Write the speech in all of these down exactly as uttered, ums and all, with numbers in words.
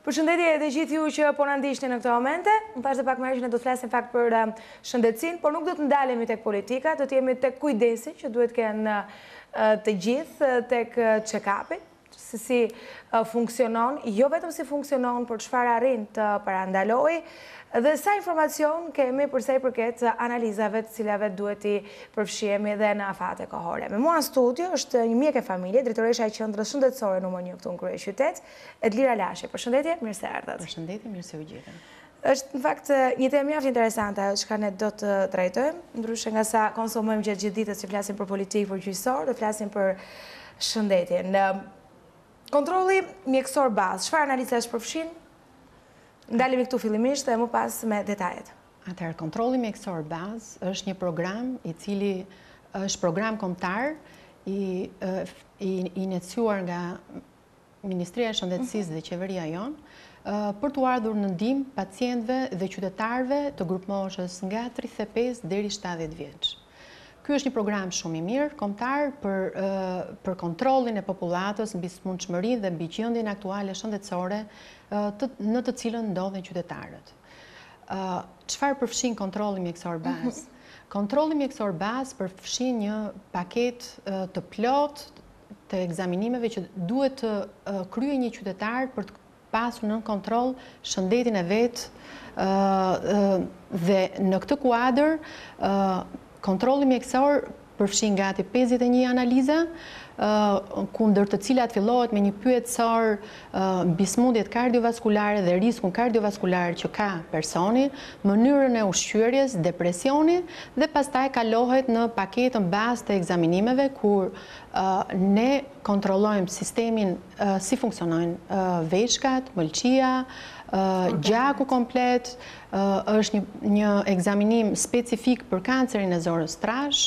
Përshëndetje edhe gjithë ju që po na ndiqni në këto momente. Më thashë pak më herë që ne do të flasim fakt për shëndetësinë, por nuk do të ndalemi tek politika, do të jemi tek kujdesi që duhet kenë të gjithë tek check-upi, se si funksionon, jo vetëm si funksionon, por çfarë arrin të parandalojë dhe sa informacion kemi për sa i përket analizave të cilave duhet i përfshihemi edhe në afate kohore. Me mua në studio është një mjek e familje, drejtoresha e qendrës shëndetësore numër një këtu në kryeqytet, Edlira Lashe. Përshëndetje, mirë se erdhët. Përshëndetje, mirë se u gjetëm. Është në fakt një temë mjaft interesante ajo çka ne do të trajtojmë, ndryshe nga sa konsumojmë gjatë gjithë ditës që flasim për politikë, për gjyqësor, do flasim për shëndetjen. Kontrolli mjekësor bazë, çfarë analizash përfshin? Ndalemi këtu fillimisht dhe më pas me detajet. Atëherë, kontrolli mjekësor bazë është një program i cili është program kombëtar i i iniciuar nga Ministria e Shëndetësisë dhe qeveria jonë për të ardhur në ndihmë pacientëve dhe qytetarëve të grup moshës nga tridhjetë e pesë deri shtatëdhjetë vjeç. Ky është një program shumë i mirë, kombëtar për për kontrollin e popullatës mbi smundshmërinë dhe mbi gjendjen aktuale shëndetësore në të cilën ndodhen qytetarët. Çfarë përfshin kontrolli mjekësor bazë? Kontrolli mjekësor bazë përfshin një paketë të plotë të ekzaminimeve që duhet të kryejë një qytetar për të pasur në kontroll shëndetin e vet dhe në këtë kuadër kontrolli mjekësor përfshin gati pesëdhjetë e një analiza, kundër të cilat fillohet me një pyetësor mbi smundjet kardiovaskulare dhe riskun kardiovaskular që ka personi, mënyrën e ushqyerjes, depresioni dhe pastaj kalohet në paketën bazë të ekzaminimeve kur ne kontrollojmë sistemin si funksionojnë veshkat, mëlçia, gjaku komplet, është një, një ekzaminim specifik për kancerin e zorës trash,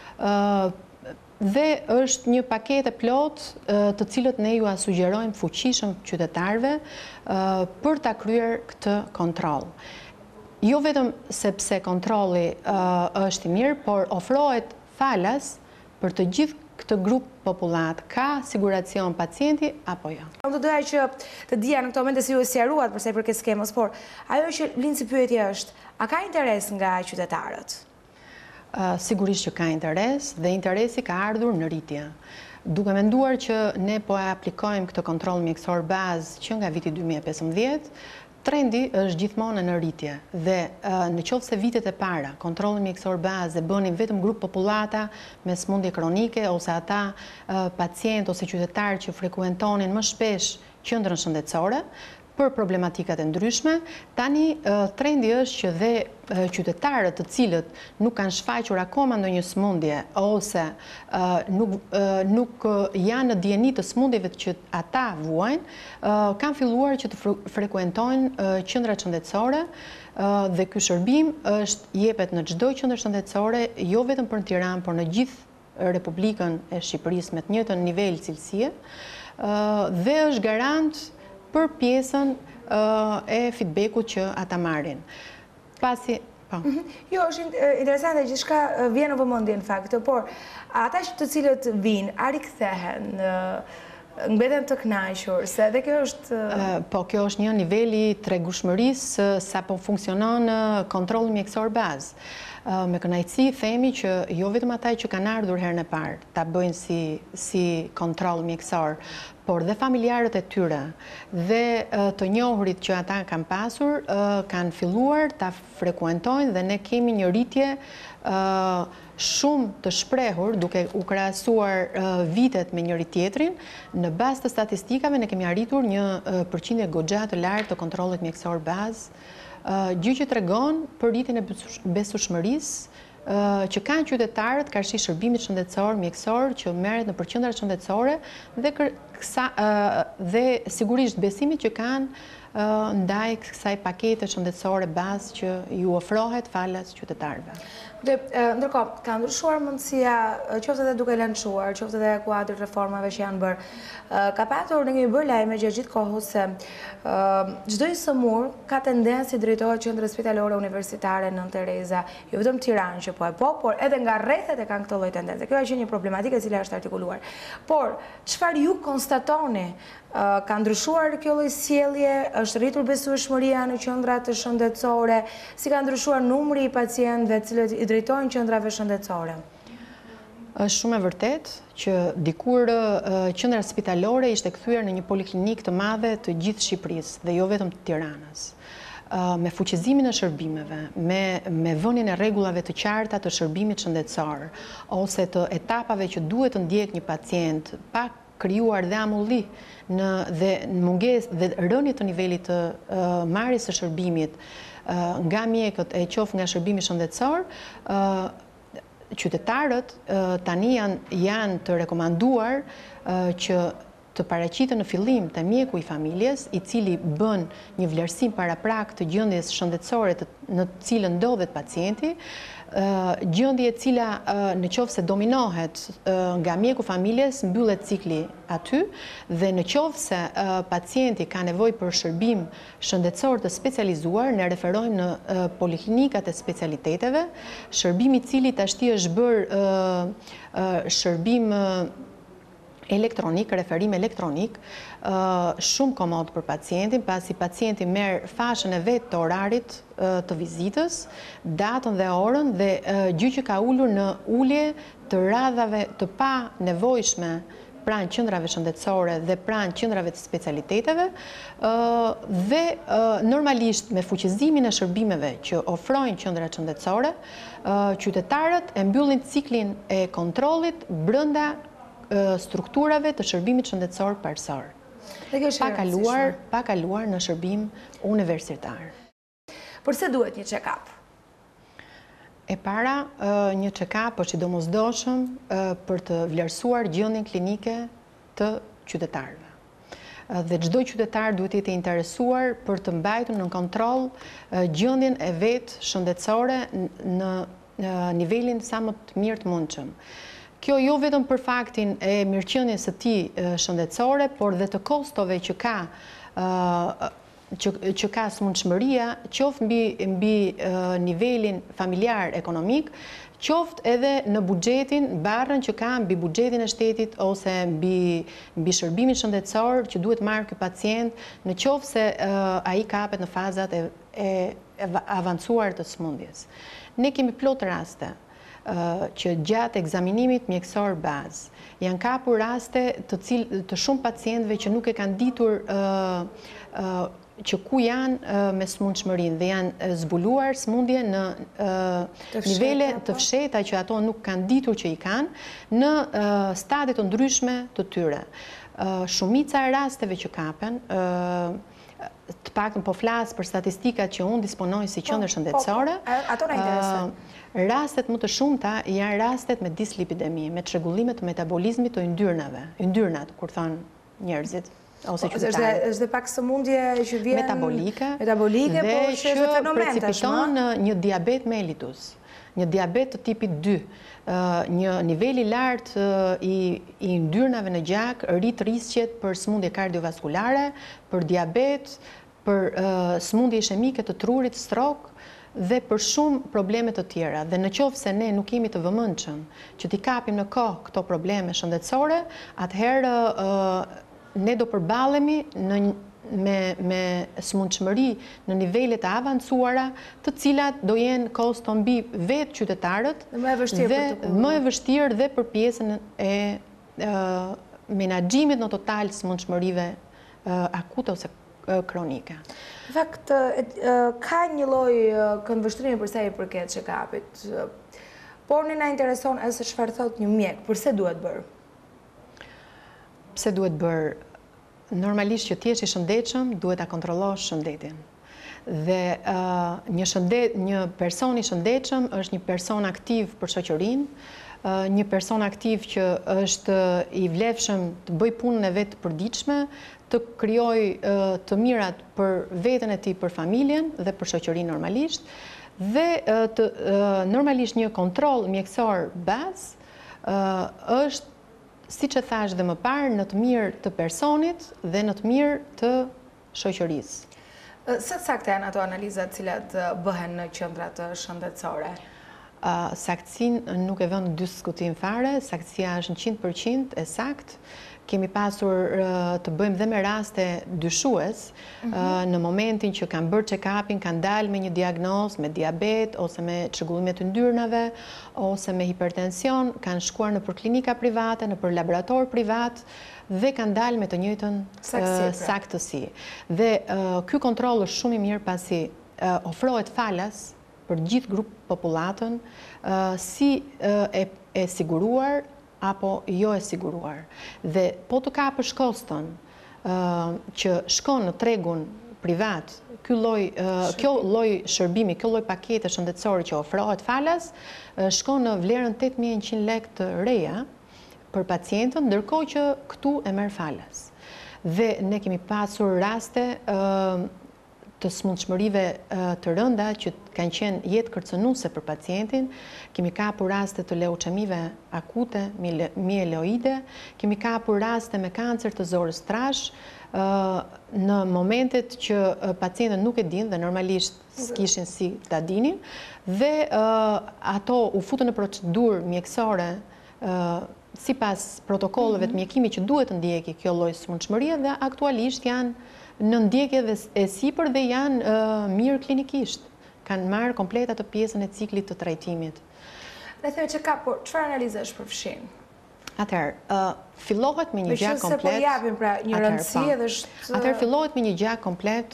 dhe është një paketë plot të cilët ne ju a sugjerojmë fuqishëm qytetarëve për ta kryer këtë kontroll. Jo vetëm sepse kontrolli është i mirë, por ofrohet falas për të gjithë këtë grup popullat, ka siguracion pacienti apo jo? Unë do doja që të dija në këto momente si ju e sqaruat për sa i përket skemës, por ajo që lind si pyetje është, a ka interes nga qytetarët? Uh, sigurisht që ka interes dhe interesi ka ardhur në rritje. Duke menduar që ne po e aplikojmë këtë kontroll mjekësor bazë që nga viti dy mijë e pesëmbëdhjetë, trendi është gjithmonë në rritje dhe uh, në qoftë se vitet e para kontrolli mjekësor bazë e bënin vetëm grup popullata me smundje kronike ose ata uh, pacient ose qytetarë që frekuentonin më shpesh qendrën shëndetësore për problematikat e ndryshme, tani trendi është që dhe qytetarët të cilët nuk kanë shfaqur akoma ndonjë smundje ose nuk, nuk janë në dieni të smundjeve që ata vuajnë, kanë filluar që të frekuentojnë qendrat shëndetësore dhe ky shërbim është jepet në çdo qendër shëndetësore, jo vetëm për Tiranë, por në gjithë Republikën e Shqipërisë me të njëjtën nivel cilësie dhe është garant për pjesën e feedbackut që ata marrin. Pasi, po. Jo, është interesante gjithçka vjen në vëmendje në fakt, por ata të cilët vinë, a rikthehen, mbeten të kënaqur, se edhe kjo është po kjo është një nivel i tregueshmërisë sa po funksionon kontrolli mjekësor bazë. Me kënaqësi themi që jo vetëm ata që kanë ardhur herën e parë ta bëjnë si si kontroll mjekësor, por dhe familjarët e tyre dhe të njohurit që ata kanë pasur kanë filluar ta frekuentojnë dhe ne kemi një rritje shumë të shprehur duke u krahasuar vitet me njëri tjetrin. Në bazë të statistikave ne kemi arritur një përqindje goxha të lartë të kontrollit mjekësor bazë, gjë që tregon për rritjen e besueshmërisë që kanë qytetarët karshi shërbimit shëndetësor mjekësor që merret në qendrat shëndetësore dhe dhe sigurisht besimit që kanë ndaj kësaj pakete shëndetësore bazë që ju ofrohet falas qytetarëve. Dhe ndërkohë, ka ndryshuar mundësia, qoftë edhe duke lançuar, qoftë edhe kuadri reformave që janë bërë. Ka patur në një bërë lajme gjatë gjithë kohës se çdo i sëmur ka tendencë i drejtohet qendrës spitalore universitare Nën Tereza, jo vetëm Tiranë që po e po, por edhe nga rrethet e kanë këtë lloj tendence. Kjo është një problematikë e cila është artikuluar. Por çfarë ju konstatojnë konstatoni, ka ndryshuar kjo lloj sjellje, është rritur besueshmëria në qendrat shëndetësore, si ka ndryshuar numri i pacientëve cilët i drejtojnë qendrave shëndetësore? Është shumë e vërtet që dikur qendra spitalore ishte kthyer në një poliklinik të madhe të gjithë Shqipërisë dhe jo vetëm të Tiranës. Me fuqizimin e shërbimeve, me, me vënien e rregullave të qarta të shërbimit shëndetësor, ose të etapave që duhet të ndjek një pacient, pa krijuar dhe amulli në dhe mungesë dhe rënje të nivelit të uh, marrjes së shërbimit uh, nga mjekët e qoftë nga shërbimi shëndetësor, uh, qytetarët uh, tani janë, janë të rekomanduar uh, që të paraqiten në fillim të mjeku i familjes, i cili bën një vlerësim paraprak të gjendjes shëndetësore të, në të cilën ndodhet pacienti, uh, gjendje e cila uh, në qoftë se dominohet uh, nga mjeku familjes, mbyllet cikli aty, dhe në qoftë se uh, pacienti ka nevojë për shërbim shëndetësor të specializuar, ne referojmë në uh, poliklinikat e specialiteteve, shërbimi i cili tashti është bërë uh, uh, shërbim uh, elektronik, referim elektronik, uh, shumë komod për pacientin, pasi pacienti merr fashën e vet të orarit uh, të vizitës, datën dhe orën, dhe uh, gjë që ka ulur në ulje të radhave të pa nevojshme pranë qendrave shëndetësore dhe pranë qendrave të specialiteteve, uh, dhe uh, normalisht me fuqizimin e shërbimeve që ofrojnë qendrat shëndetësore, uh, qytetarët e mbyllin ciklin e kontrollit brenda strukturave të shërbimit shëndetësor parsor, pa kaluar, pa kaluar në shërbim universitar. Përse duhet një check-up? E para, një check-up është i domosdoshëm për të vlerësuar gjendjen klinike të qytetarëve. Dhe çdo qytetar duhet të jetë i interesuar për të mbajtur në kontroll gjendjen e vet shëndetësore në nivelin sa më të mirë të mundshëm. Kjo jo vetëm për faktin e mirëqenies së tij shëndetësore, por dhe të kostove që ka uh, që, që ka smundshmëria, qoftë mbi, mbi uh, nivelin familjar ekonomik, qoftë edhe në buxhetin, barrën që ka mbi buxhetin e shtetit ose mbi, mbi shërbimin shëndetësor që duhet marrë ky pacient, në qoftë se uh, ai kapet në fazat e, e, e avancuar të smundjes. Ne kemi plot raste Uh, që gjatë ekzaminimit mjekësor bazë janë kapur raste të, cil, të shumë pacientëve që nuk e kanë ditur uh, uh, që ku janë uh, me smundshmërinë dhe janë uh, zbuluar smundje në uh, nivele të fsheta që ato nuk kanë ditur që i kanë në uh, stadie të ndryshme të tyre. Uh, shumica e rasteve që kapen, uh, të paktën po flas për statistikat që unë disponoj si qendër shëndetësore. Ato na interesojnë. Rastet më të shumta janë rastet me dislipidemi, me çrregullime të metabolizmit të yndyrnave, yndyrnat, kur thonë njerëzit. Ose po, është është pak sëmundje që vjen metabolike, metabolike dhe po që precipiton një diabet mellitus, një diabet të tipit dy, një nivel i lartë i, i yndyrnave në gjak, rrit rrisqet për sëmundje kardiovaskulare, për diabet, për uh, sëmundje ishemike të trurit, strok, dhe për shumë probleme të tjera. Dhe në qoftë se ne nuk jemi të vëmendshëm që t'i kapim në kohë këto probleme shëndetësore, atëherë uh, ne do përballemi në me, me smundshmëri në nivele të avancuara, të cilat do jenë kosto mbi vetë qytetarët dhe më e vështirë, dhe, më e vështirë dhe për pjesën e uh, menaxhimit në total smundshmërive uh, akute ose kronike. Në fakt, ka një lloj këndvështrimi për sa i përket check-upit, por ne na intereson se çfarë thot një mjek, përse duhet bërë? Pse duhet bërë? Normalisht që ti je i shëndetshëm, duhet ta kontrollosh shëndetin. Dhe uh, një shëndet, një person i shëndetshëm është një person aktiv për shoqërinë, uh, një person aktiv që është i vlefshëm të bëj punën e vet të përditshme, të krijoj uh, të mirat për veten e tij, për familjen dhe për shoqërinë normalisht, dhe uh, të, uh, normalisht një kontroll mjekësor bazë uh, është, siç e thash dhe më parë, në të mirë të personit dhe në të mirë të shoqërisë. Sa saktë janë ato analizat cilat bëhen në qendrat shëndetësore? saktësinë nuk e vënë në diskutim fare, saktësia është në njëqind përqind e sakt. Kemi pasur të bëjmë dhe me raste dyshues, në momentin që kanë bërë check-upin, kanë dalë me një diagnoz, me diabet, ose me çrregullimet të yndyrnave, ose me hipertension, kanë shkuar në për klinika private, në për laborator privat, dhe kanë dalë me të njëjtën saktësi. Dhe ky kontroll është shumë i mirë pasi ofrohet falas për gjithë grup popullatën, si e siguruar apo jo e siguruar. Dhe po të kapësh koston që shkon në tregun privat, kjo lloj shërbimi, kjo lloj pakete shëndetësore që ofrohet falas, shkon në vlerën tetë mijë e njëqind lekë të reja për pacientën, ndërkohë që këtu e merr falas. Dhe ne kemi pasur raste të smundshmërive të rënda që kanë qenë jetë kërcënuese për pacientin, kemi kapur raste të leuqemive akute, mieloide, kemi kapur raste me kancer të zorës trash, në momentet që pacientët nuk e dinë dhe normalisht s'kishin si ta dinin, dhe ato u futën në procedurë mjekësore sipas protokolleve të mjekimit që duhet të ndjeki kjo lloj smundshmërie dhe aktualisht janë në ndjekje e sipër dhe janë mirë klinikisht. Kanë marrë komplet atë pjesën e ciklit të trajtimit. Dhe theme që ka, por çfarë analiza është përfshin? Atëherë, fillohet me një gjak komplet. Me që se po japim pra një rëndësi edhe është... Atëherë, fillohet me një gjak komplet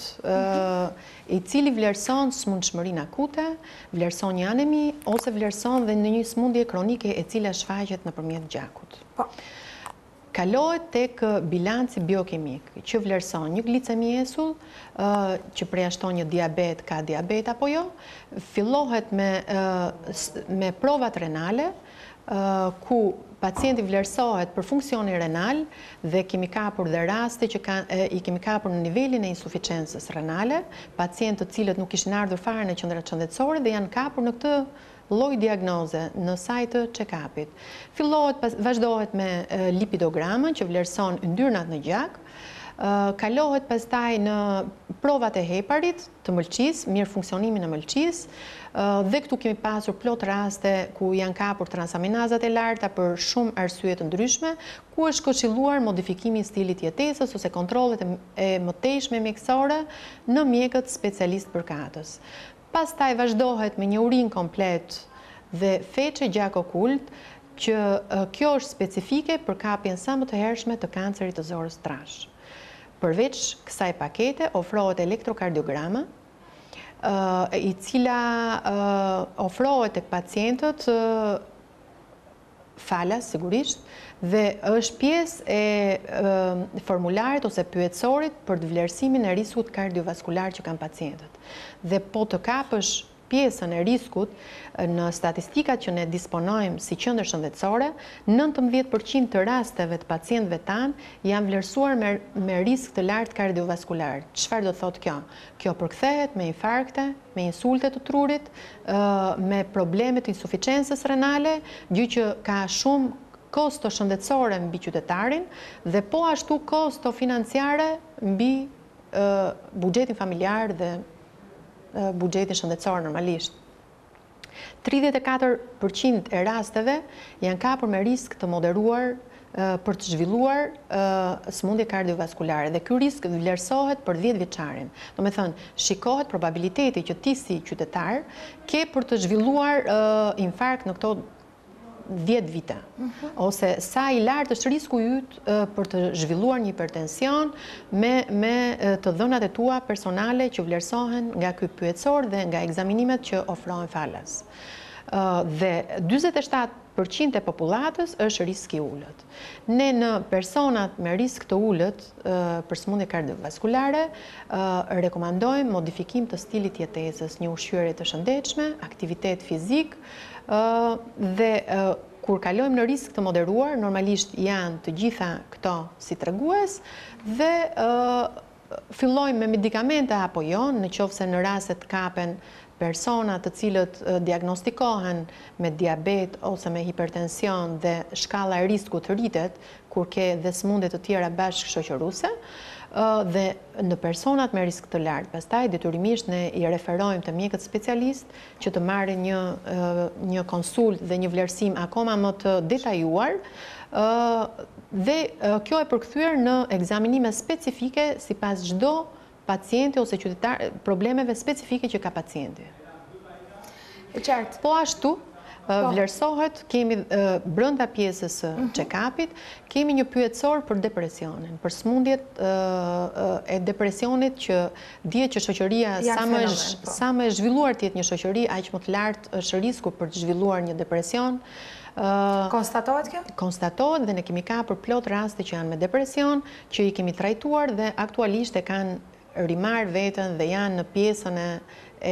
i cili vlerëson smundshmërinë akute, vlerëson një anemi, ose vlerëson dhe në një smundje kronike e cila shfaqet nëpërmjet gjakut. Po. Kalohet tek bilanci biokimik, që vlerëson një glicemi esull, që përjashton një diabet, ka diabet apo jo, fillohet me provat renale, ku pacienti vlerësohet për funksionin renal dhe kemi kapur dhe raste që i kemi kapur në nivelin e insuficiencës renale, pacientë të cilët nuk ishin ardhur fare në qendrat shëndetësore dhe janë kapur në këtë lloj diagnoze në sajt të check-upit. Fillohet, vazhdohet me lipidogramën që vlerëson yndyrnat në gjak, kalohet pastaj në provat e heparit të mëlçisë, mirë funksionimin e mëlçisë, dhe këtu kemi pasur plot raste ku janë kapur transaminazat e larta për shumë arsye të ndryshme, ku është këshilluar modifikimi i stilit jetesës ose kontrollet e mëtejshme mjekësore në mjekët specialist përkatës. Pastaj vazhdohet me një urinë komplet dhe feçe gjak okult, që kjo është specifike për kapjen sa më të hershme të kancerit të zorës trash. Përveç kësaj pakete, ofrohet elektrokardiograma, i cila ofrohet tek pacientët falas, sigurisht, dhe është pjesë e formularit ose pyetësorit për të vlerësimin e riskut kardiovaskular që kanë pacientët. Dhe po të kapësh pjesën e riskut në statistikat që ne disponojmë si qendër shëndetësore, nëntëmbëdhjetë përqind të rasteve të pacientëve tanë janë vlerësuar me, me risk të lartë kardiovaskular. Çfarë do thotë kjo? Kjo përkthehet me infarkte, me insulte të trurit, me probleme të insuficiencës renale, gjë që ka shumë kosto shëndetësore mbi qytetarin dhe po ashtu kosto financiare mbi buxhetin familjar dhe buxhetin shëndetësor normalisht. tridhjetë e katër përqind e rasteve janë kapur me risk të moderuar për të zhvilluar smundje kardiovaskulare dhe ky risk vlerësohet për dhjetë vjeçarin. Do me thënë, shikohet probabiliteti që ti si qytetar ke për të zhvilluar infarkt në këto dhjetë vite, ose sa i lartë është risku yt për të zhvilluar një hipertension me, me të dhënat e tua personale që vlerësohen nga ky pyetësor dhe nga ekzaminimet që ofrohen falas. Dhe dyzet e shtatë përqind e popullatës është risk i ulët. Ne në personat me risk të ulët për smundje kardiovaskulare rekomandojmë modifikim të stilit jetesës, një ushqyerje të shëndetshme, aktivitet fizik, dhe kur kalojmë në risk të moderuar, normalisht janë të gjitha këto si tregues dhe fillojmë me medikamente apo jo, në qoftë se në raste të kapen persona të cilët diagnostikohen me diabet ose me hipertension dhe shkalla e riskut rritet, kur ke dhe sëmundje të tjera bashkë shoqëruese, dhe në personat me risk të lartë. Pastaj detyrimisht ne i referojmë te mjekët specialist që të marrin një një konsult dhe një vlerësim akoma më të detajuar, dhe kjo e përkthyer në ekzaminime specifike sipas çdo pacienti ose qytetar, problemeve specifike që ka pacienti. E qartë. Po ashtu, vlerësohet, kemi brenda pjesës së check-upit, kemi një pyetësor për depresionin, për sëmundjet e depresionit që dihet që shoqëria sa më sa më e zhvilluar të jetë një shoqëri, aq më të lartë është risku për të zhvilluar një depresion. Konstatohet kjo? Konstatohet dhe ne kemi kapur plot raste që janë me depresion, që i kemi trajtuar dhe aktualisht e kanë rimar veten dhe janë në pjesën e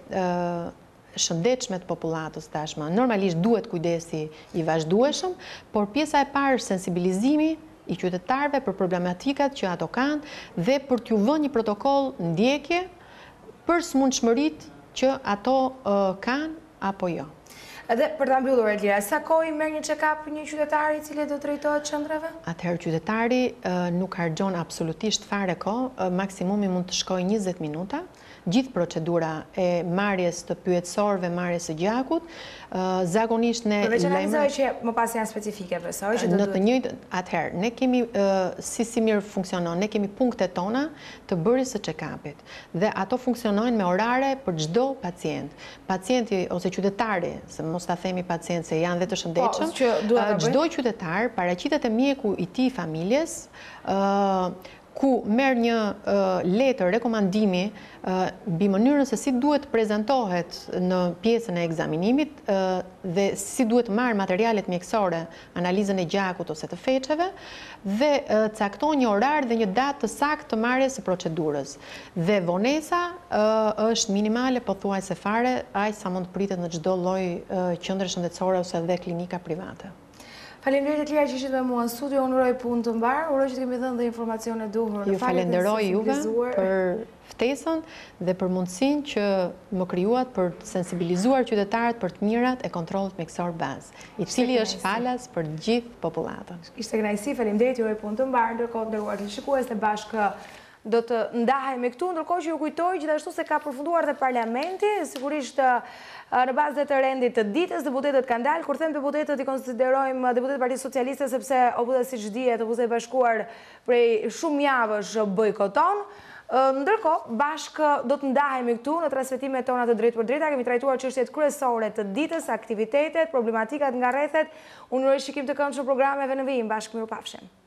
shëndetshme të popullatës tashmë. Normalisht duhet kujdesi i vazhdueshëm, por pjesa e parë është sensibilizimi i qytetarëve për problematikat që ato kanë dhe për t'ju vënë një protokoll ndjekje për sëmundshmëritë që ato kanë apo jo. Edhe për ta mbyllur Elvira, sa kohë merr një check-up një qytetari i cili do drejtohet qendrave? Atëherë qytetari nuk harxhon absolutisht fare kohë, maksimumi mund të shkojë njëzet minuta. Gjithë procedura e marrjes të pyetësorëve, marrjes së gjakut, zakonisht ne përveç analizave që më pas janë specifike, besoj që do në të njëjtën, atëherë ne kemi si si mirë funksionon, ne kemi punktet tona të bërjes së check-upit dhe ato funksionojnë me orare për çdo pacient. Pacienti ose qytetari, se mos ta themi pacient se janë dhe të shëndetshëm, çdo qytetar paraqitet te mjeku i tij familjes, ku merr një letër rekomandimi mbi mënyrën se si duhet prezentohet në pjesën e ekzaminimit dhe si duhet marrë materialet mjekësore, analizën e gjakut ose të feçeve, dhe cakton një orar dhe një datë të saktë të marrjes së procedurës. Dhe vonesa është minimale, pothuajse fare, aq sa mund të pritet në çdo lloj qendre shëndetësore ose dhe klinika private. Faleminderit Elvira që ishit me mua në studio, unë uroj punë të mbar, uroj që të kemi dhënë dhe informacione duhur. Ju falenderoj juve për ftesën dhe për mundësinë që më krijuat për të sensibilizuar qytetarët për të mirat e kontrollit mjekësor bazë, i cili është falas për të gjithë popullatën. Ishte kënaqësi, faleminderit, ju uroj punë të mbar, ndërkohë nderuar teleshikues të bashkë do të ndahemi këtu, ndërkohë që ju kujtoj gjithashtu se ka përfunduar dhe parlamenti, sigurisht në bazë të rendit të ditës, deputetët kanë dalë, kur them deputetët i konsiderojmë deputetët e Partisë Socialiste sepse opozita siç dihet, opozita e bashkuar prej shumë javësh bojkoton. Ndërkohë, bashkë do të ndahemi këtu në transmetimet tona të drejtë për drejta, kemi trajtuar çështjet kryesore të ditës, aktivitetet, problematikat nga rrethet. Unë uroj shikim të këndshëm programeve në vijim, bashkë mirupafshim.